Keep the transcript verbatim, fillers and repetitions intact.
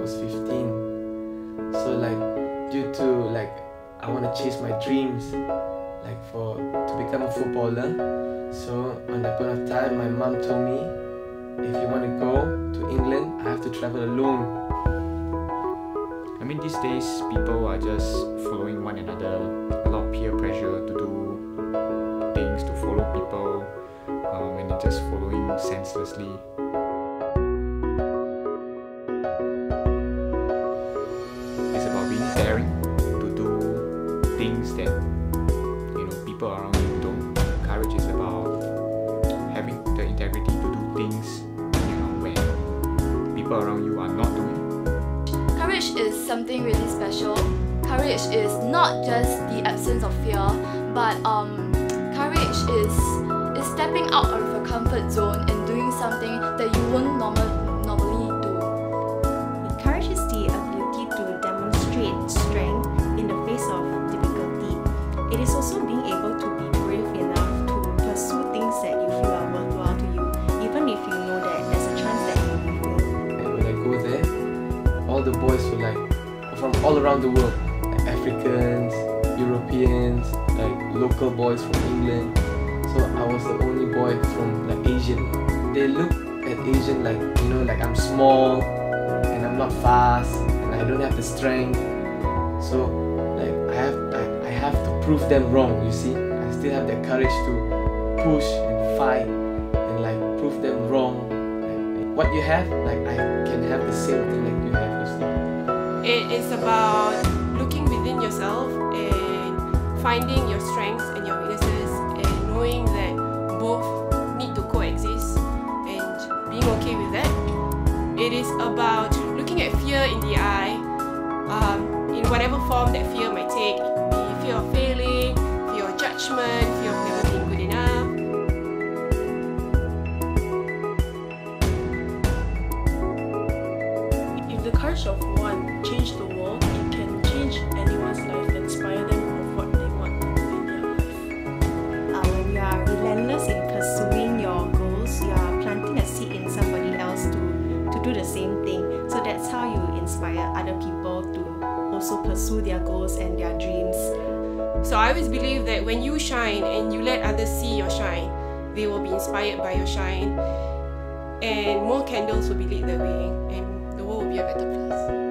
was fifteen. So like due to like I want to chase my dreams, like for to become a footballer. So on that point of time, my mom told me, if you want to go to England, I have to travel alone. I mean, these days people are just following one another. A lot of peer pressure to do things, to follow people, um, and they're just following senselessly. It's about being daring to do things that you know people around you don't. Courage is about having the integrity to do things you know when people around you are not doing. Courage is something really special. Courage is not just the absence of fear, but um, courage is is stepping out of your comfort zone and doing something that you won't normal, normally do. Courage is the ability to demonstrate strength in the face of difficulty. It is also being able to be brave enough to pursue things that you feel are worthwhile to you, even if you know that there's a chance that you will fail. And when I go there, all the boys were like from all around the world, like Africans, Europeans, like local boys from England. So I was the only boy from like Asian. They look at Asian like, you know, like I'm small and I'm not fast and I don't have the strength. So like I have I, I have to prove them wrong, you see. I still have the courage to push and fight and like prove them wrong. Like, what you have, like I can have the same thing like you have, you see. It is about looking within yourself and finding your strengths and your weaknesses and knowing that both need to coexist and being okay with that. It is about looking at fear in the eye, um, in whatever form that fear might take. It could be fear of failing, fear of judgment, fear of never being good enough. If the courage of one changed the world, it can change anyone's life and inspire them of what they want in their life. Uh, when you are relentless in pursuing your goals, you are planting a seed in somebody else to, to do the same thing. So that's how you inspire other people to also pursue their goals and their dreams. So I always believe that when you shine and you let others see your shine, they will be inspired by your shine, and more candles will be lit that way, and the world will be a better place.